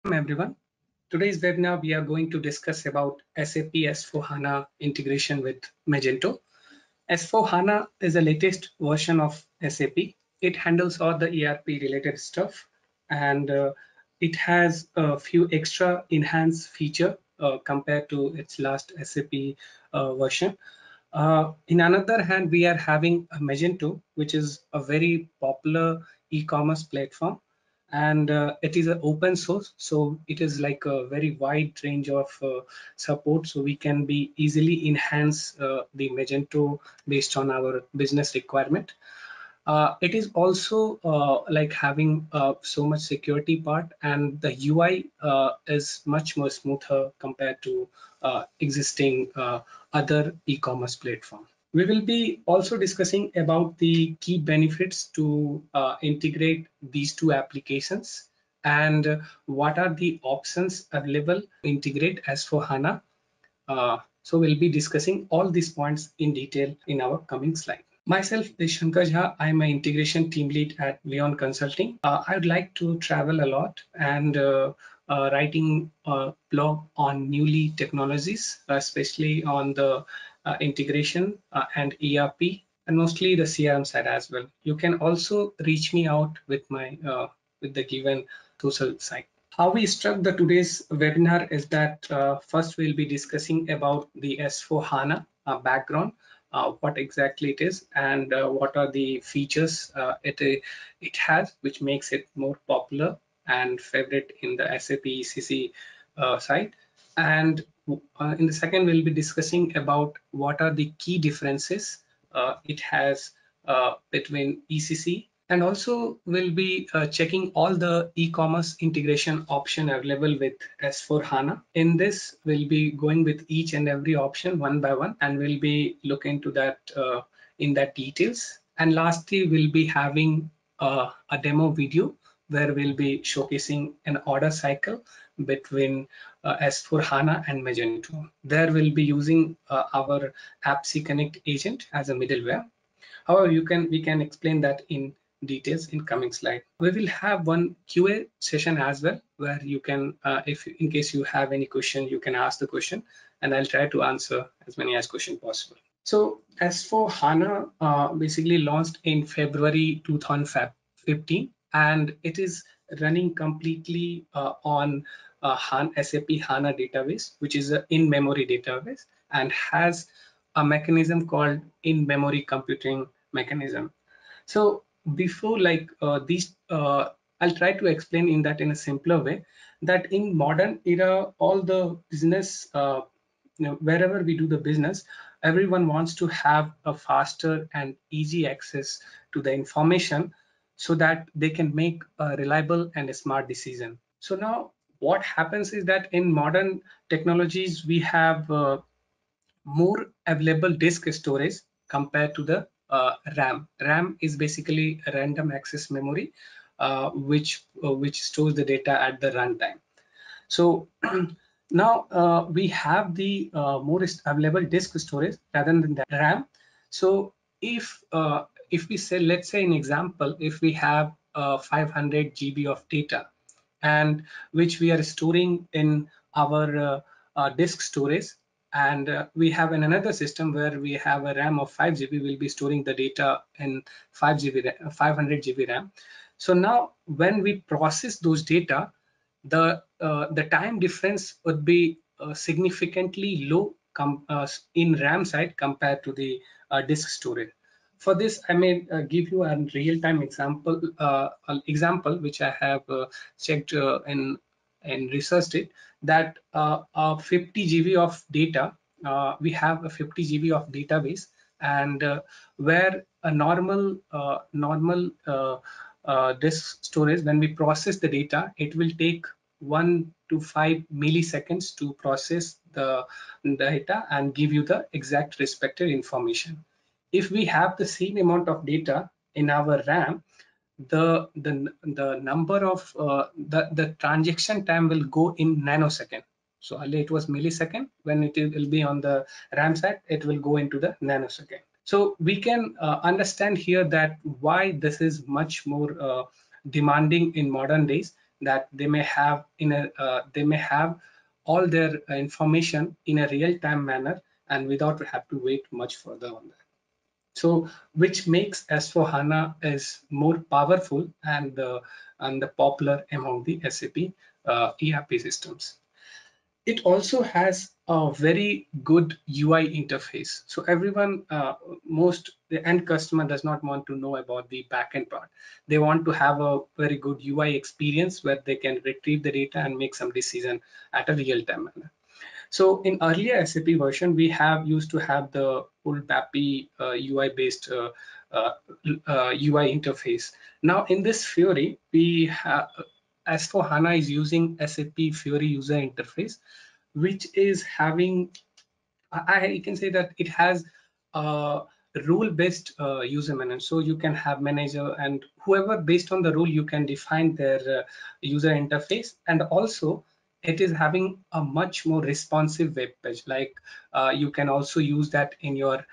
Welcome everyone. Today's webinar we are going to discuss about SAP S4 HANA integration with Magento. S4 HANA is the latest version of SAP. It handles all the ERP related stuff and it has a few extra enhanced feature compared to its last SAP version. In another hand, we are having a Magento, which is a very popular e-commerce platform, and it is an open source, so it is like a very wide range of support, so we can be easily enhance the Magento based on our business requirement. It is also like having so much security part, and the UI is much more smoother compared to existing other e-commerce platform. We will be also discussing about the key benefits to integrate these two applications and what are the options available to integrate S4 HANA. So we'll be discussing all these points in detail in our coming slide. Myself is Shankar Jha. I'm an integration team lead at Leon Consulting. I would like to travel a lot and writing a blog on newly technologies, especially on the integration and ERP, and mostly the CRM side as well. You can also reach me out with my with the given social site. How we struck the today's webinar is that first we'll be discussing about the S4 HANA background, what exactly it is, and what are the features it has, which makes it more popular and favorite in the SAP ECC side. And in the second, we'll be discussing about what are the key differences it has between ECC, and also we'll be checking all the e-commerce integration option available with S4 HANA. In this, we'll be going with each and every option one by one, and we'll be looking into that in that details. And lastly, we'll be having a demo video where we'll be showcasing an order cycle between S4 HANA and Magento. There we'll be using our APPSeCONNECT agent as a middleware. However, we can explain that in details in coming slide. We will have one QA session as well, where you can, if in case you have any question, you can ask the question, and I'll try to answer as many as question possible. So S4 HANA basically launched in February 2015, and it is running completely on SAP HANA database, which is an in-memory database, and has a mechanism called in-memory computing mechanism. So before I'll try to explain in that in a simpler way, that in modern era, all the business, wherever we do the business, everyone wants to have a faster and easy access to the information so that they can make a reliable and a smart decision. So now what happens is that in modern technologies, we have more available disk storage compared to the RAM. RAM is basically a random access memory, which stores the data at the runtime. So now we have the more available disk storage rather than the RAM. So if we say, let's say an example, if we have 500 GB of data, and which we are storing in our disk storage, and we have in another system where we have a RAM of 5 GB, we'll be storing the data in 500 GB RAM. So now when we process those data, the time difference would be significantly low in RAM side compared to the disk storage. For this, I may give you a real-time example, which I have checked and researched it, that 50 GB of data, we have a 50 GB of database, and where a normal disk storage, when we process the data, it will take 1 to 5 milliseconds to process the data and give you the exact respective information. If we have the same amount of data in our RAM, the number of the transaction time will go in nanosecond. So earlier it was millisecond. When it will be on the RAM side, it will go into the nanosecond. So we can understand here that why this is much more demanding in modern days, that they may have all their information in a real-time manner and without have to wait much further on that. So, which makes S4 HANA is more powerful and the popular among the SAP ERP systems. It also has a very good UI interface. So everyone, the end customer does not want to know about the backend part. They want to have a very good UI experience where they can retrieve the data and make some decision at a real-time manner. So in earlier SAP version, we have used to have the full PAPI UI based UI interface. Now in this Fiori, we have S4 HANA is using SAP Fiori user interface, which is having, I can say that it has a rule-based user manager. So you can have manager and whoever based on the rule, you can define their user interface. And also it is having a much more responsive web page. Like you can also use that in your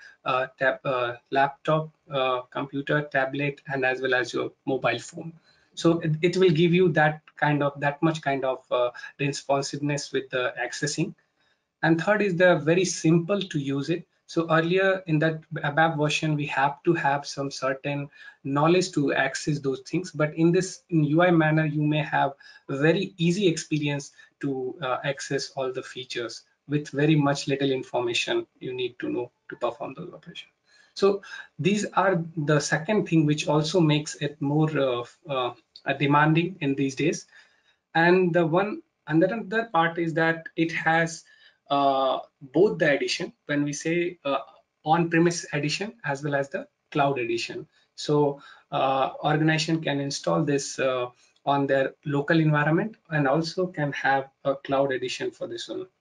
laptop, computer, tablet, and as well as your mobile phone. So it will give you that much kind of responsiveness with the accessing. And third is they're very simple to use it. So earlier in that ABAP version, we have to have some certain knowledge to access those things. But in UI manner, you may have a very easy experience to access all the features with very much little information you need to know to perform those operations. So these are the second thing which also makes it more demanding in these days. And the one another part is that it has both the edition, when we say on-premise edition as well as the cloud edition. So organization can install this on their local environment and also can have a cloud edition for this one.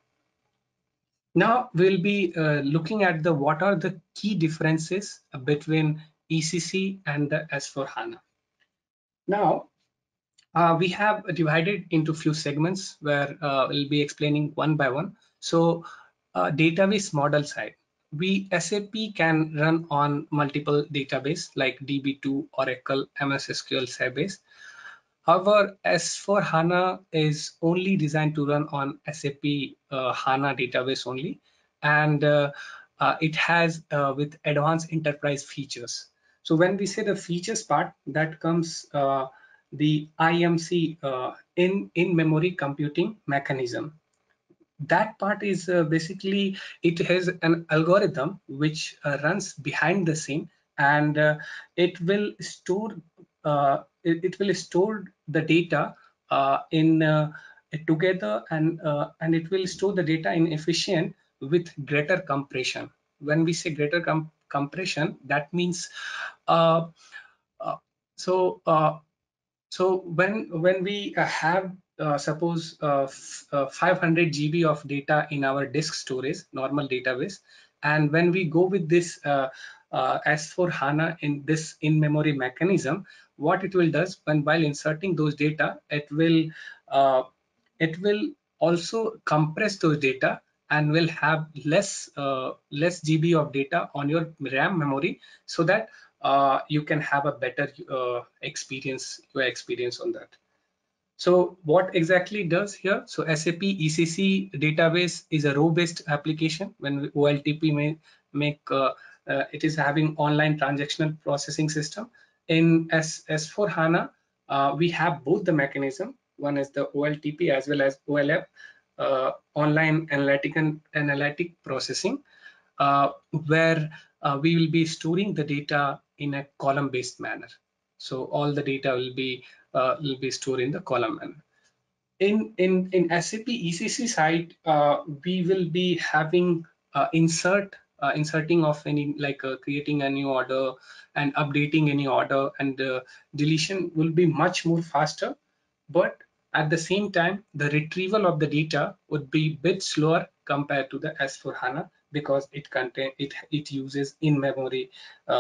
Now we'll be looking at what are the key differences between ECC and the S4 HANA. Now we have divided into few segments where we'll be explaining one by one. So database model side, SAP can run on multiple database like DB2, Oracle, MS SQL Sybase. However, S4 HANA is only designed to run on SAP HANA database only, and it has with advanced enterprise features. So when we say the features part, that comes the IMC in-memory computing mechanism. That part is basically it has an algorithm which runs behind the scene, and it will store the data in together, and it will store the data in efficient with greater compression. When we say greater compression, that means uh, uh, so so when we have suppose 500 GB of data in our disk storage, normal database, and when we go with this S4 HANA in this in-memory mechanism, what it will does while inserting those data, uh, it will also compress those data and will have less GB of data on your RAM memory, so that you can have a better UI experience on that. So what exactly it does here? So SAP ECC database is a row-based application. When OLTP it is having online transactional processing system. In S4 HANA, we have both the mechanism. One is the OLTP as well as OLF, online analytic processing, where we will be storing the data in a column-based manner. So all the data will be stored in the column manner. In SAP ECC side, we will be having inserting of any, like creating a new order and updating any order, and deletion will be much more faster. But at the same time, the retrieval of the data would be a bit slower compared to the S4 HANA, because it uses in-memory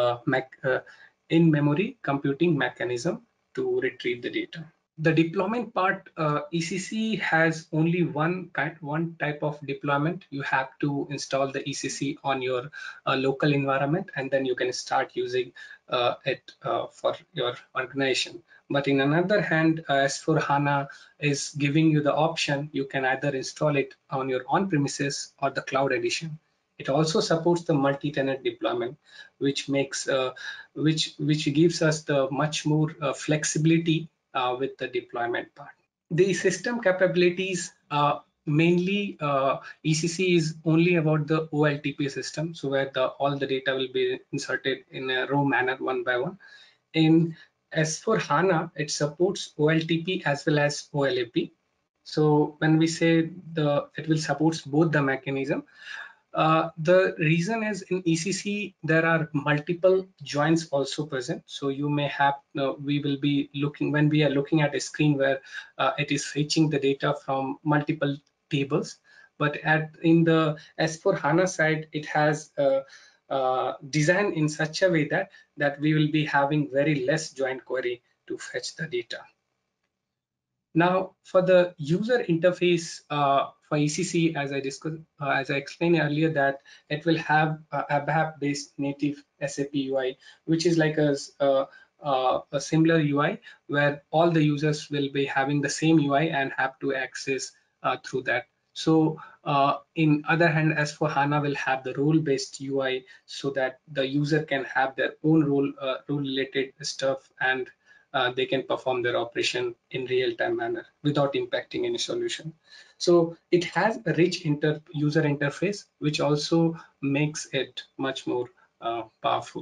in-memory computing mechanism to retrieve the data. The deployment part, ECC has only one type of deployment. You have to install the ECC on your local environment, and then you can start using it for your organization. But in another hand, S4 HANA is giving you the option. You can either install it on your on-premises or the cloud edition. It also supports the multi-tenant deployment, which makes which gives us the much more flexibility with the deployment part. The system capabilities, mainly ECC is only about the OLTP system, so where all the data will be inserted in a row manner one by one. In S4 HANA, it supports OLTP as well as OLAP. So when we say it will support both the mechanism, the reason is in ECC there are multiple joins also present. So you may have, we will be looking when we are looking at a screen where it is fetching the data from multiple tables. But in the S4 HANA side, it has designed in such a way that we will be having very less join query to fetch the data. Now, for the user interface for ECC, as I discussed, as I explained earlier, that it will have ABAP-based native SAP UI, which is like a similar UI where all the users will be having the same UI and have to access through that. So, in other hand, S4 HANA will have the role-based UI so that the user can have their own role-related stuff, and they can perform their operation in real-time manner without impacting any solution. So it has a rich user interface, which also makes it much more powerful.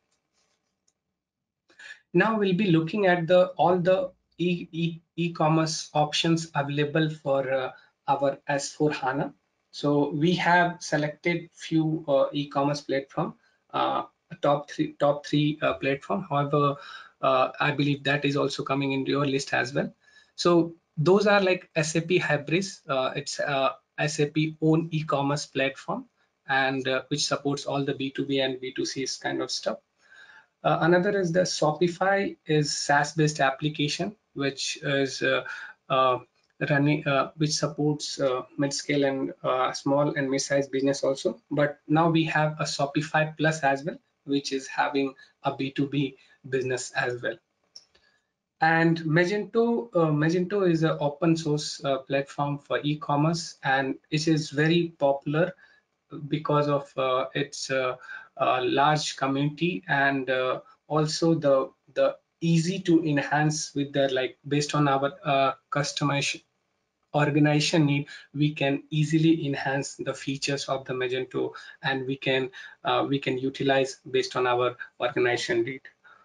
Now we'll be looking at all the e-commerce options available for our S4 HANA. So we have selected few e-commerce platform, top three platform. However, I believe that is also coming into your list as well. So those are like SAP Hybris. It's SAP own e-commerce platform, and which supports all the B2B and B2C kind of stuff. Another is the Shopify is SaaS-based application, which is running, which supports mid-scale and small and mid-sized business also. But now we have a Shopify Plus as well, which is having a B2B business as well. And Magento is an open source platform for e-commerce, and it is very popular because of its large community, and also the easy to enhance with their, like, based on our customization organization need, we can easily enhance the features of the Magento, and we can utilize based on our organization need.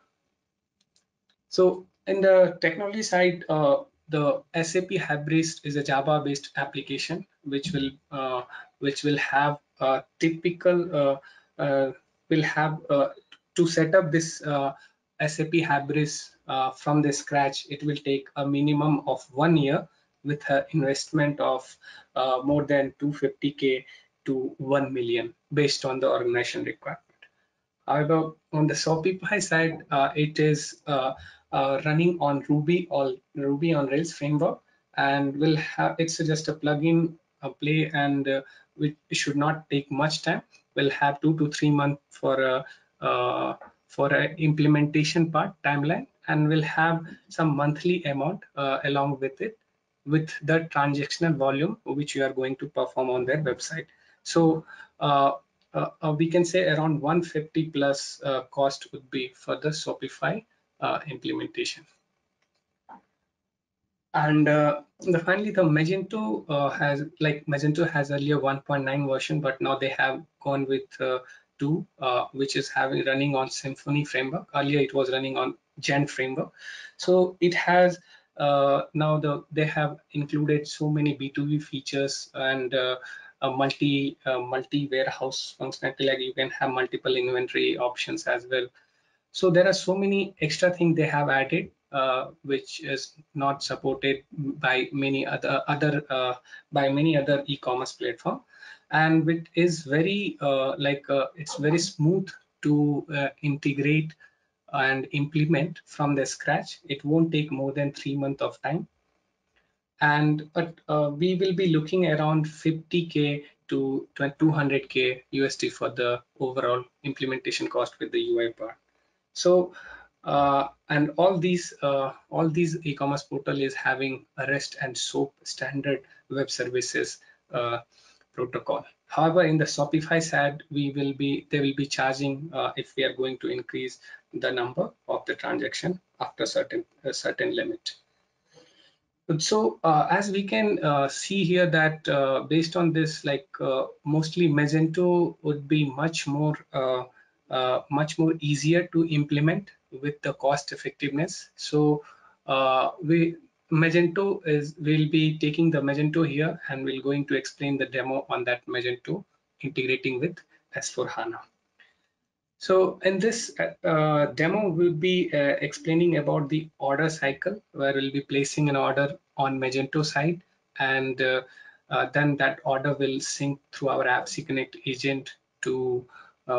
So in the technology side, the SAP Hybris is a Java-based application which will have a typical will have to set up this SAP Hybris from the scratch. It will take a minimum of 1 year with an investment of more than 250K to 1 million based on the organization requirement. However, on the Shopify side, it is running on Ruby on Rails framework, and will have, it's just a plugin play, and it should not take much time. We'll have 2 to 3 months for a implementation part timeline, and we'll have some monthly amount along with it, with the transactional volume which you are going to perform on their website. So we can say around 150 plus cost would be for the Shopify implementation. And finally, the Magento Magento has earlier 1.9 version, but now they have gone with 2, which is running on Symfony framework. Earlier it was running on Gent framework. So it has now they have included so many B2B features, and a multi warehouse functionality, like you can have multiple inventory options as well. So there are so many extra things they have added, which is not supported by many other e-commerce platform, and it is very it's very smooth to integrate and implement from the scratch. It won't take more than 3 months of time, and we will be looking around 50K to 200K USD for the overall implementation cost with the UI part. So And all these e-commerce portal is having a REST and SOAP standard web services protocol. However, in the Shopify side, they will be charging if we are going to increase the number of the transaction after a certain limit. So as we can see here that based on this, like mostly Magento would be much more easier to implement with the cost effectiveness. So we'll be taking the Magento here, and we're going to explain the demo on that Magento integrating with S4 HANA. So in this demo, we'll be explaining about the order cycle, where we'll be placing an order on Magento side, and then that order will sync through our APPSeCONNECT agent to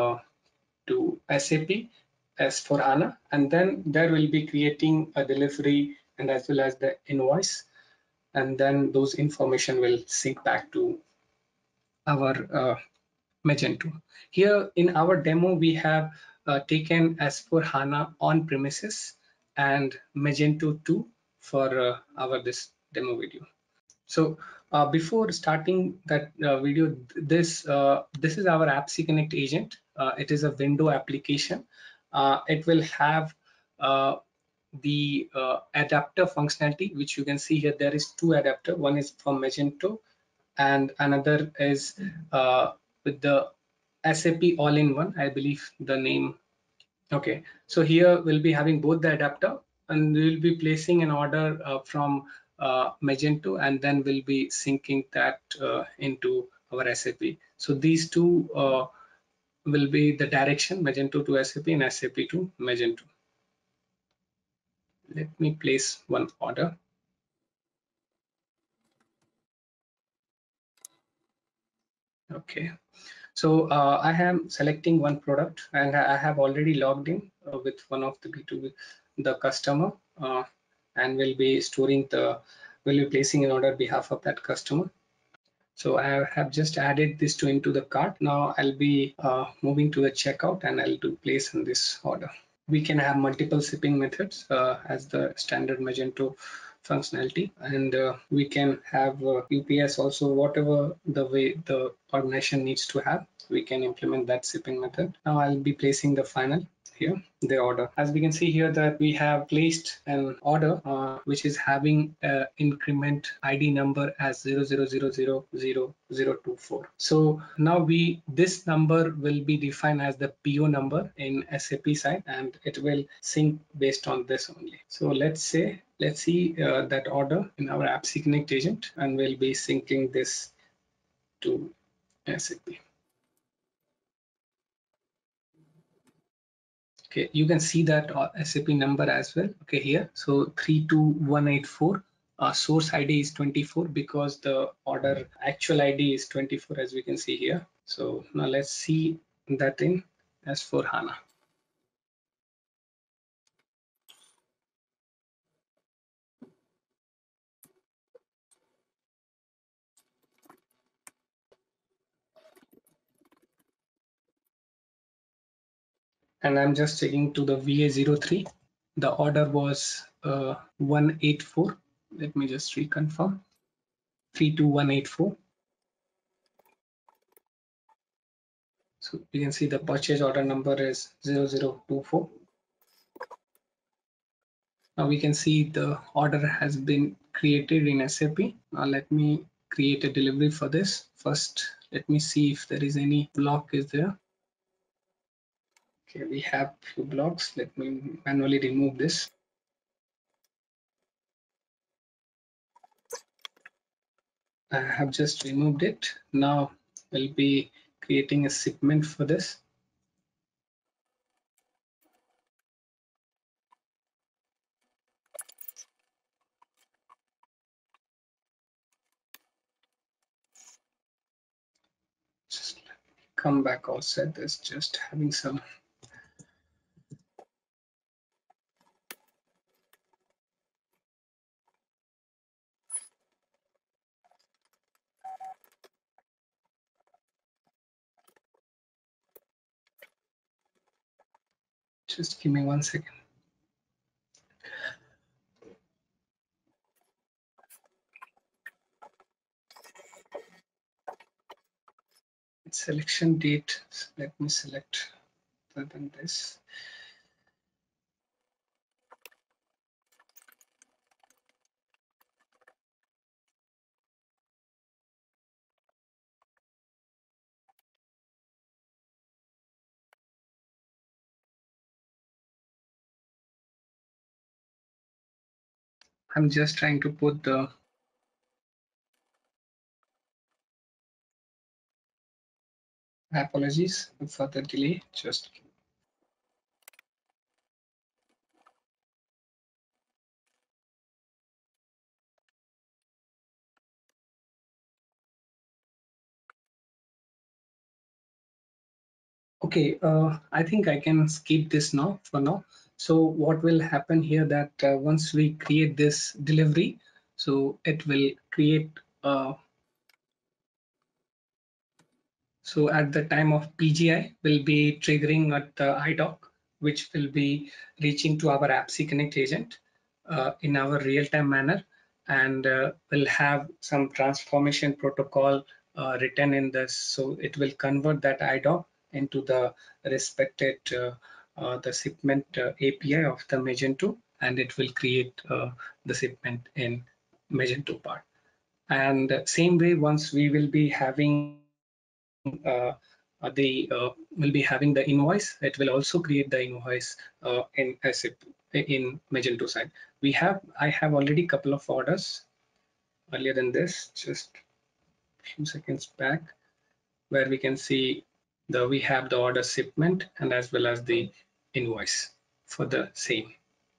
SAP S4 HANA, and then there will be creating a delivery and as well as the invoice, and then those information will sync back to our Magento. Here in our demo, we have taken S4 HANA on premises and Magento 2 for our this demo video. So before starting that video, this is our APPSeCONNECT agent. It is a window application. It will have the adapter functionality, which you can see here. There is two adapter. One is from Magento and another is with the SAP all-in-one, I believe the name. Okay, so here we'll be having both the adapter, and we'll be placing an order from Magento, and then we'll be syncing that into our SAP. So these two will be the direction, Magento to SAP and SAP to Magento. Let me place one order. Okay. So I am selecting one product, and I have already logged in with one of the B2B, the customer, and will be placing an order on behalf of that customer. So I have just added this into the cart. Now I'll be moving to the checkout, and I'll do place in this order. We can have multiple shipping methods as the standard Magento functionality, and we can have UPS also, whatever the way the organization needs to have, we can implement that shipping method. Now I'll be placing the final here, the order. As we can see here that we have placed an order which is having increment ID number as 00000024. So now this number will be defined as the PO number in SAP side, and it will sync based on this only. So let's see that order in our APPSeCONNECT agent, and we'll be syncing this to SAP. Okay, you can see that SAP number as well. Okay, here, so 32184. Source ID is 24 because the order actual ID is 24, as we can see here. So now let's see that in S4 HANA. And I'm just taking to the VA03. The order was 184. Let me just reconfirm. 32184. So you can see the purchase order number is 0024. Now we can see the order has been created in SAP. Now let me create a delivery for this. First, let me see if there is any block is there. Okay, we have few blocks. Let me manually remove this. I have just removed it. Now we'll be creating a segment for this. Just let me come back outside this, just having some. Just give me 1 second. selection date. Let me select other than this. I'm just trying to put the apologies for the delay. Just okay. I think I can skip this now for now. So what will happen here that once we create this delivery, so it will create so at the time of PGI, will be triggering at the IDOC, which will be reaching to our APPSeCONNECT agent in our real-time manner, and will have some transformation protocol written in this. So it will convert that IDOC into the respected the shipment API of the Magento, and it will create the shipment in Magento part. And same way, once we will be having will be having the invoice, it will also create the invoice in SAP in Magento side. I have already a couple of orders earlier than this, just a few seconds back, where we can see we have the order shipment and as well as the invoice for the same.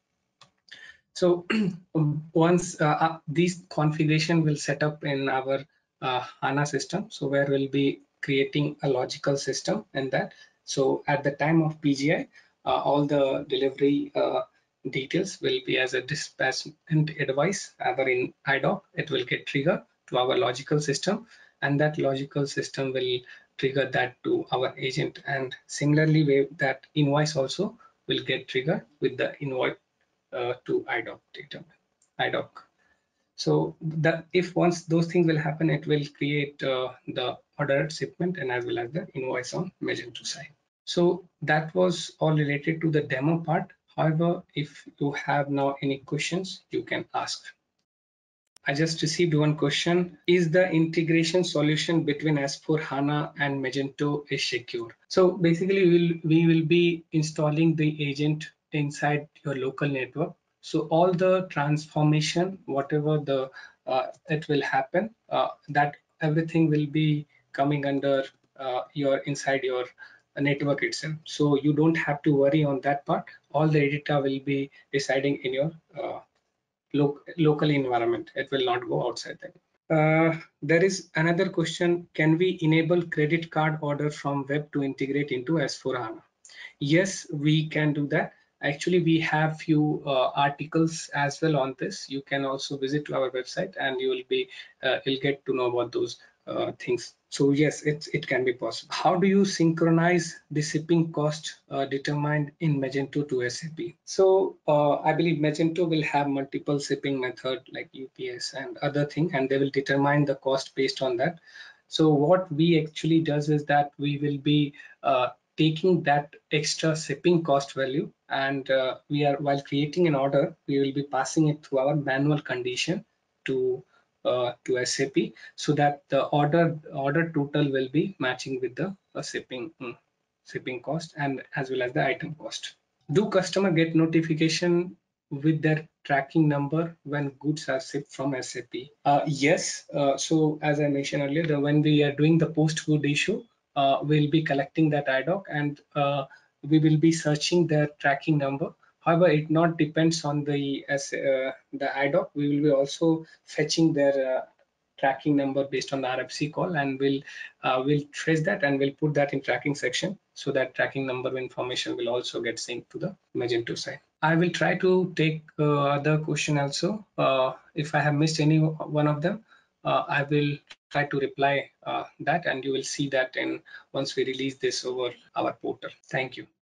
So once these configuration will set up in our HANA system, so where we'll be creating a logical system in that. So at the time of PGI, all the delivery details will be as a dispatchment advice, either in IDOC, it will get triggered to our logical system, and that logical system will trigger that to our agent. And similarly, that invoice also will get triggered with the invoice to IDOC data, IDOC. So that if once those things will happen, it will create the order shipment and as well as the invoice on Magento side. So that was all related to the demo part. However, if you have now any questions, you can ask. I just received one question. Is the integration solution between S4 HANA and Magento is secure? So basically we will be installing the agent inside your local network. So all the transformation, whatever it will happen, that everything will be coming under your inside your network itself. So you don't have to worry on that part. All the data will be residing in your local environment. It will not go outside that. There is another question. Can we enable credit card order from web to integrate into S4 HANA? Yes, we can do that. Actually, we have few articles as well on this. You can also visit to our website and you'll get to know about those things. So yes, it can be possible. How do you synchronize the shipping cost determined in Magento to SAP? So I believe Magento will have multiple shipping method like UPS and other thing, and they will determine the cost based on that. So what we actually does is that we will be taking that extra shipping cost value, and while creating an order, we will be passing it through our manual condition to SAP, so that the order total will be matching with the shipping cost and as well as the item cost. Do customer get notification with their tracking number when goods are shipped from SAP? Yes. So as I mentioned earlier, when we are doing the post good issue, we'll be collecting that IDOC and we will be searching their tracking number. However, it not depends on the IDOC. We will be also fetching their tracking number based on the RFC call, and we'll trace that and we'll put that in tracking section, so that tracking number information will also get synced to the Magento side. I will try to take other question also. If I have missed any one of them, I will try to reply that, and you will see that in once we release this over our portal. Thank you.